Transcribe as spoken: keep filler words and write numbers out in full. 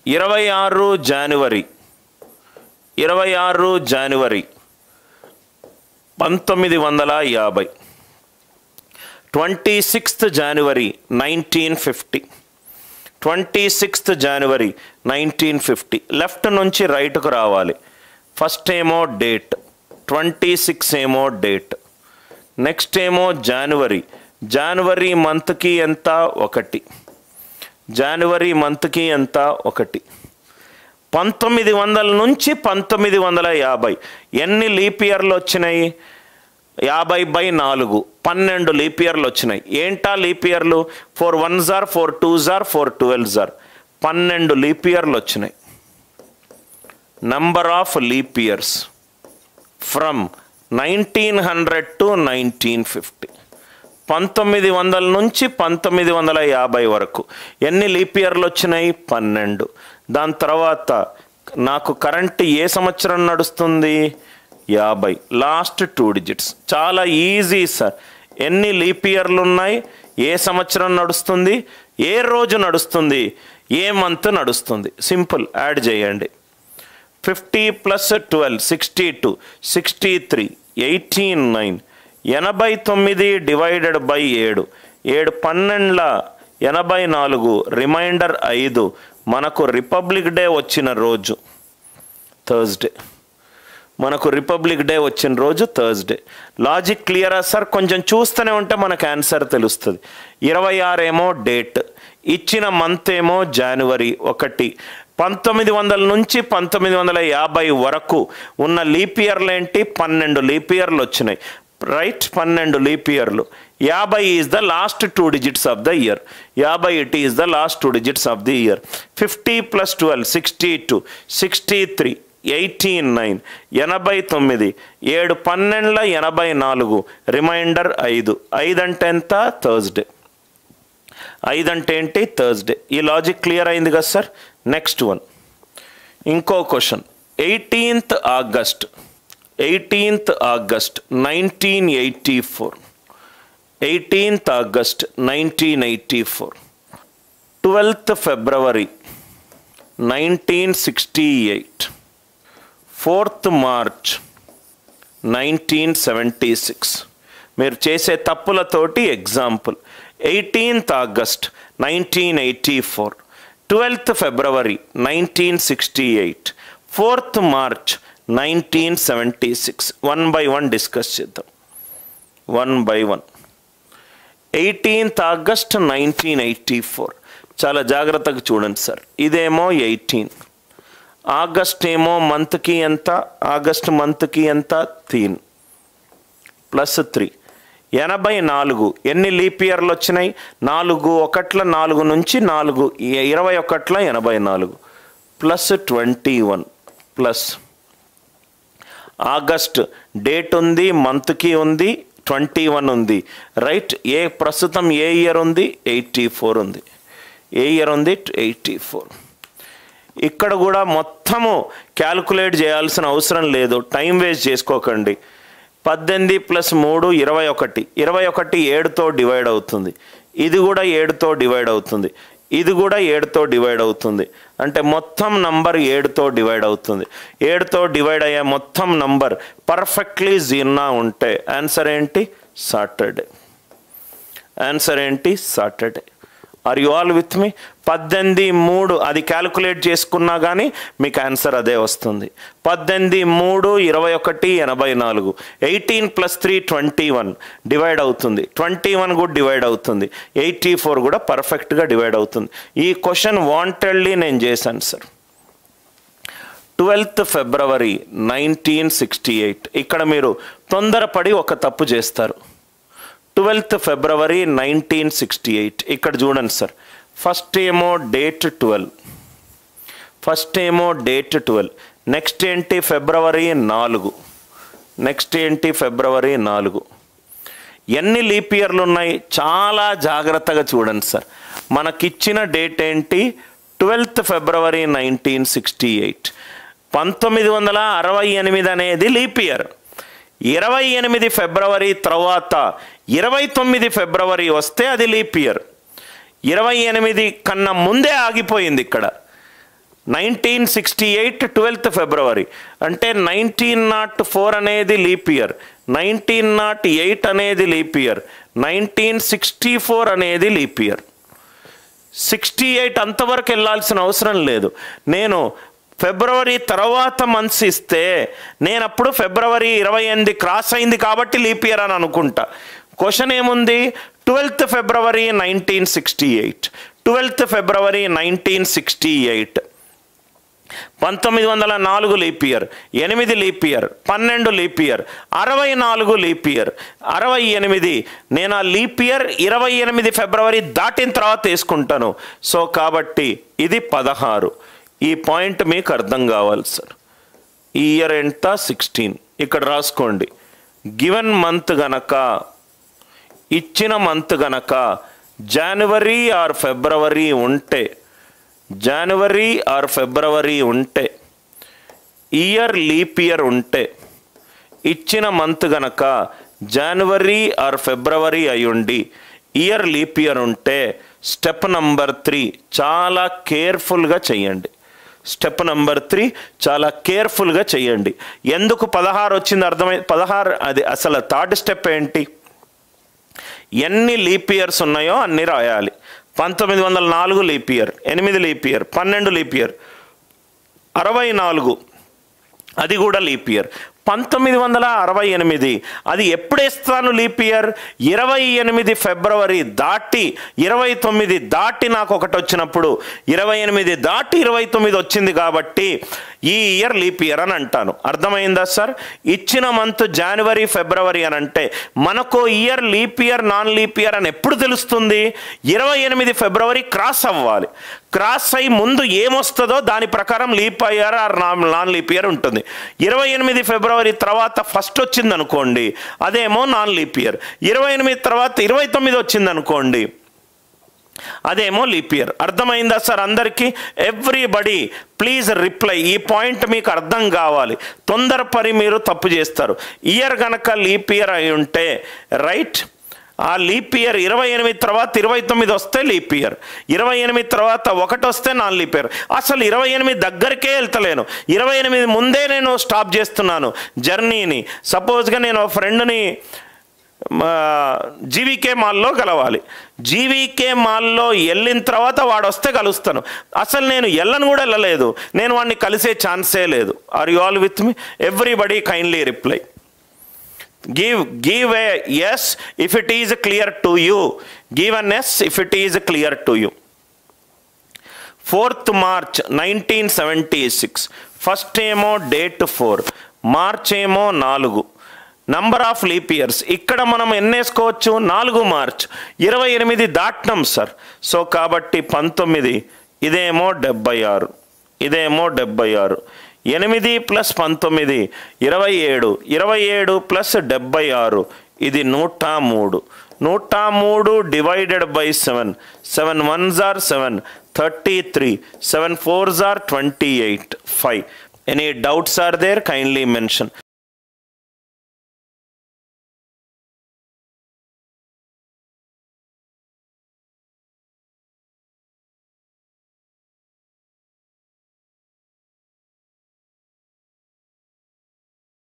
ఇరవై ఆరు జనవరి ఇరవై ఆరు జనవరి పంతొమ్మిది వందల యాభై. Twenty sixth January nineteen fifty twenty sixth January nineteen fifty. Left నుంచి రైట్కు రావాలి. ఫస్ట్ ఏమో డేట్, ట్వంటీ సిక్స్ ఏమో డేట్. నెక్స్ట్ ఏమో జనవరి, జనవరి మంత్కి ఎంత ఒకటి, జనవరి మంత్కి ఎంత ఒకటి. పంతొమ్మిది వందల నుంచి పంతొమ్మిది వందల యాభై ఎన్ని లీప్ ఇయర్లు వచ్చినాయి? యాభై బై నాలుగు, పన్నెండు లీప్ ఇయర్లు వచ్చినాయి. ఏంటా లీప్ ఇయర్లు? ఫోర్ వన్ జార్, ఫోర్ టూ జార్, ఫోర్ ట్వెల్వ్ జార్, పన్నెండు లీప్ ఇయర్లు వచ్చినాయి. Number of leap years from nineteen hundred to nineteen fifty. పంతొమ్మిది వందల నుంచి పంతొమ్మిది వందల యాభై వరకు ఎన్ని లీప్ ఇయర్లు వచ్చినాయి? పన్నెండు. దాని తర్వాత నాకు కరెంట్ ఏ సంవత్సరం నడుస్తుంది? యాభై. Last two digits. చాలా ఈజీ సార్. ఎన్ని లీప్ ఇయర్లు ఉన్నాయి, ఏ సంవత్సరం నడుస్తుంది, ఏ రోజు నడుస్తుంది, ఏ మంత్ నడుస్తుంది, సింపుల్ యాడ్ చేయండి. Fifty plus twelve sixty two, sixty three, eighteen nine, ఎనభై తొమ్మిది డివైడెడ్ బై ఏడు, ఏడు పన్నెండుల ఎనభై నాలుగు, రిమైండర్ ఐదు. మనకు రిపబ్లిక్ డే వచ్చిన రోజు థర్స్డే. మనకు రిపబ్లిక్ డే వచ్చిన రోజు థర్స్డే. లాజిక్ క్లియరా సార్? కొంచెం చూస్తూనే ఉంటే మనకు ఆన్సర్ తెలుస్తుంది. ఇరవై ఆరు ఏమో డేట్, ఇచ్చిన మంత్ ఏమో జనవరి ఒకటి. పంతొమ్మిది వందల నుంచి పంతొమ్మిది వందల యాభై వరకు ఉన్న లీప్ ఇయర్లు ఏంటి? పన్నెండు లీప్ ఇయర్లు వచ్చినాయి. రైట్, పన్నెండు లీప్ ఇయర్లు. యాభై is the last two digits of the year. యాభై it is the last two digits of the year. Fifty plus twelve sixty two, sixty three, eighteen nine, ఎనభై తొమ్మిది, ఏడు పన్నెండుల ఎనభై నాలుగు, రిమైండర్ ఐదు. ఐదు అంటే ఎంత? థర్స్డే. ఐదు అంటే ఏంటి? థర్స్డే. ఈ లాజిక్ క్లియర్ అయింది కదా సార్? నెక్స్ట్ వన్, ఇంకో question. Eighteenth August eighteenth August nineteen eighty four eighteenth August nineteen eighty four. Twelfth February nineteen sixty eight. Fourth March nineteen seventy six. మీరు చేసే తప్పులతోటి example. Eighteenth August nineteen eighty four, twelfth February nineteen sixty eight, fourth March nineteen seventy six. One by one discuss చేద్దాం. One by one. Eighteenth August nineteen eighty four. చాలా జాగ్రత్తగా చూడండి sir. ఇదేమో eighteen. August ఏమో మంత్కి ఎంత? August మంత్కి ఎంత? తీన్ ప్లస్ త్రీ, ఎనభై నాలుగు. ఎన్ని లీప్ ఇయర్లు వచ్చినాయి? నాలుగు ఒకట్ల నాలుగు నుంచి నాలుగు ఇరవై ఒకట్ల ఎనభై నాలుగు plus twenty one plus August date ఉంది, మంత్కి ఉంది, ట్వంటీ వన్ ఉంది. రైట్. ఏ ప్రస్తుతం ఏ ఇయర్ ఉంది? ఎయిటీ ఫోర్ ఉంది. ఏ ఇయర్ ఉంది? Eighty four. ఇక్కడ కూడా మొత్తము క్యాల్కులేట్ చేయాల్సిన అవసరం లేదు. టైం వేస్ట్ చేసుకోకండి. పద్దెనిమిది ప్లస్ మూడు ఇరవై ఒకటి. ఇరవై ఒకటి ఏడుతో డివైడ్ అవుతుంది. ఇది కూడా ఏడుతో డివైడ్ అవుతుంది. ఇది కూడా ఏడుతో డివైడ్ అవుతుంది. అంటే మొత్తం నంబర్ ఏడుతో డివైడ్ అవుతుంది. ఏడుతో డివైడ్ అయ్యే మొత్తం నంబర్ పర్ఫెక్ట్లీ జీరో ఉంటే ఆన్సర్ ఏంటి? సాటర్డే. ఆన్సర్ ఏంటి? Saturday. Are you all with me? పద్దెనిమిది మూడు అది క్యాల్కులేట్ చేసుకున్నా కానీ మీకు ఆన్సర్ అదే వస్తుంది. పద్దెనిమిది మూడు ఇరవై ఒకటి ఎనభై నాలుగు. Eighteen plus three twenty one divide అవుతుంది. ట్వంటీ వన్ కూడా డివైడ్ అవుతుంది. ఎయిటీ ఫోర్ కూడా పర్ఫెక్ట్గా డివైడ్ అవుతుంది. ఈ క్వశ్చన్ వాంటెడ్లీ నేను చేశాను sir. Twelfth February nineteen sixty eight. ఇక్కడ మీరు తొందరపడి ఒక తప్పు చేస్తారు. Twelfth February nineteen sixty eight. ఇక్కడ చూడండి సార్. ఫస్ట్ ఏమో డేట్ ట్వెల్వ్, ఫస్ట్ ఏమో డేట్ ట్వెల్వ్. నెక్స్ట్ ఏంటి? ఫిబ్రవరి నాలుగు. నెక్స్ట్ ఏంటి? ఫిబ్రవరి నాలుగు. ఎన్ని లీప్ ఇయర్లు ఉన్నాయి? చాలా జాగ్రత్తగా చూడండి సార్. మనకిచ్చిన డేట్ ఏంటి? Twelfth February nineteen sixty eight. పంతొమ్మిది వందల అరవై ఎనిమిది అనేది లీప్ ఇయర్. ఇరవై ఎనిమిది ఫిబ్రవరి తర్వాత ఇరవై తొమ్మిది ఫిబ్రవరి వస్తే అది లీప్ ఇయర్. ఇరవై ఎనిమిది కన్నా ముందే ఆగిపోయింది ఇక్కడ. Nineteen sixty eight twelfth February అంటే నైన్టీన్ నాట్ ఫోర్ అనేది leap year, nineteen not eight అనేది leap year, nineteen sixty four అనేది లీప్ ఇయర్. సిక్స్టీ ఎయిట్ అంతవరకు వెళ్ళాల్సిన అవసరం లేదు. నేను ఫిబ్రవరి తర్వాత మంత్స్ ఇస్తే నేను అప్పుడు ఫిబ్రవరి ఇరవై ఎనిమిది క్రాస్ అయింది కాబట్టి లీప్ ఇయర్ అని అనుకుంటా. క్వశ్చన్ ఏముంది? Twelfth February nineteen sixty eight, twelfth February nineteen sixty eight, పంతొమ్మిది వందల నాలుగు లీప్ ఇయర్, ఎనిమిది లీప్ ఇయర్, పన్నెండు లీప్ ఇయర్, అరవై నాలుగు లీప్ ఇయర్, అరవై ఎనిమిది. నేను ఆ లీప్ ఇయర్ ఇరవై ఎనిమిది ఫిబ్రవరి దాటిన తర్వాత వేసుకుంటాను. సో కాబట్టి ఇది పదహారు. ఈ పాయింట్ మీకు అర్థం కావాలి సార్. ఈ ఇయర్ ఎంత? సిక్స్టీన్. ఇక్కడ రాసుకోండి. గివెన్ మంత్ గనక, ఇచ్చిన మంత్ గనక జనవరి ఆర్ ఫిబ్రవరి ఉంటే, జనవరి ఆర్ ఫిబ్రవరి ఉంటే, ఇయర్ లీప్ ఇయర్ ఉంటే, ఇచ్చిన మంత్ గనక జనవరి ఆర్ ఫిబ్రవరి అయ్యుండి ఇయర్ లీప్ ఇయర్ ఉంటే స్టెప్ నంబర్ త్రీ చాలా కేర్ఫుల్గా చెయ్యండి. స్టెప్ నెంబర్ త్రీ చాలా కేర్ఫుల్గా చేయండి. ఎందుకు పదహారు వచ్చింది అర్థమై, పదహారు అది అసలు థర్డ్ స్టెప్ ఏంటి? ఎన్ని లీప్ ఇయర్స్ ఉన్నాయో అన్ని రాయాలి. పంతొమ్మిది వందల నాలుగు లీప్ ఇయర్, ఎనిమిది లీప్ ఇయర్, పన్నెండు లీప్ ఇయర్, అరవై నాలుగు అది కూడా లీప్ ఇయర్. పంతొమ్మిది వందల అరవై ఎనిమిది అది ఎప్పుడు వేస్తాను లీప్ ఇయర్? ఇరవై ఎనిమిది ఫిబ్రవరి దాటి ఇరవై తొమ్మిది దాటి నాకు ఒకటి వచ్చినప్పుడు, ఇరవై ఎనిమిది దాటి ఇరవై తొమ్మిది వచ్చింది కాబట్టి ఈ ఇయర్ లీప్ ఇయర్ అని అంటాను. అర్థమైందా సార్? ఇచ్చిన మంత్ జనవరి ఫిబ్రవరి అని అంటే మనకు year leap year non leap year అని ఎప్పుడు తెలుస్తుంది? ఇరవై ఎనిమిది ఫిబ్రవరి క్రాస్ అవ్వాలి. క్రాస్ అయ్యి ముందు ఏమొస్తుందో దాని ప్రకారం leap year or non leap year ఉంటుంది. ఇరవై ఎనిమిది ఫిబ్రవరి తర్వాత ఫస్ట్ వచ్చింది అనుకోండి, అదేమో నాన్ లీప్ ఇయర్. ఇరవై ఎనిమిది తర్వాత ఇరవై తొమ్మిది వచ్చింది అనుకోండి, అదేమో లీప్ ఇయర్. అర్థమైందా సార్ అందరికీ? Everybody please reply. ఈ పాయింట్ మీకు అర్థం కావాలి. తొందరపడి మీరు తప్పు చేస్తారు. ఇయర్ కనుక లీప్ ఇయర్ అయి ఉంటే రైట్, ఆ లీప్ ఇయర్ ఇరవై ఎనిమిది తర్వాత ఇరవై తొమ్మిది వస్తే లీప్ ఇయర్, ఇరవై ఎనిమిది తర్వాత ఒకటి వస్తే నాన్ లీప్ ఇయర్. అసలు ఇరవై ఎనిమిది దగ్గరికే వెళ్తలేను, ఇరవై ఎనిమిది ముందే నేను స్టాప్ చేస్తున్నాను జర్నీని. సపోజ్గా నేను ఫ్రెండ్ని జీవీకే మాల్లో కలవాలి, జీవీకే మాల్లో వెళ్ళిన తర్వాత వాడు వస్తే కలుస్తాను. అసలు నేను వెళ్ళను కూడా వెళ్ళలేదు, నేను వాడిని కలిసే ఛాన్సే లేదు. Are you all with me? Everybody kindly reply. Give, give a yes if it is clear to you. Give an yes if it is clear to you. fourth March nineteen seventy-six. First ఏమో date four, March ఏమో నాలుగు. Number of leap years ఇక్కడ మనం ఎన్ని వేసుకోవచ్చు? నాలుగు. March ఇరవై ఎనిమిది దాటినాం సార్. సో కాబట్టి పంతొమ్మిది, ఇదేమో డెబ్బై ఆరు, ఇదేమో డెబ్బై ఆరు. ఎనిమిది ప్లస్ పంతొమ్మిది ఇరవై ఏడు, ఇరవై ఏడు ప్లస్ డెబ్బై ఆరు ఇది నూట మూడు. నూట మూడు divided by seven, seven ones are seven, thirty three, seven fours are twenty eight, five. Any doubts are there? Kindly mention.